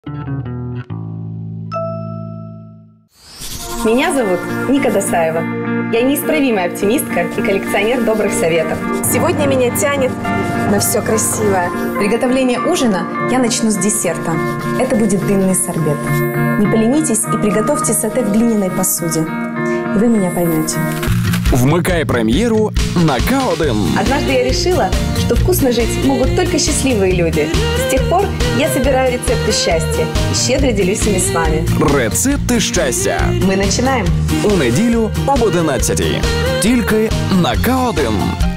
Меня зовут Ника Досаева. Я неисправимая оптимистка и коллекционер добрых советов. Сегодня меня тянет на все красивое. Приготовление ужина я начну с десерта. Это будет дынный сорбет. Не поленитесь и приготовьте сате в глиняной посуде. И вы меня поймете. Вмикай прем'єру на К1. Однажды я решила, что вкусно жить могут только счастливые люди. С тех пор я собираю рецепты счастья и щедро делюсь ими с вами. Рецепти щастя. Мы начинаем. У неділю об 11:00. Тільки на К1.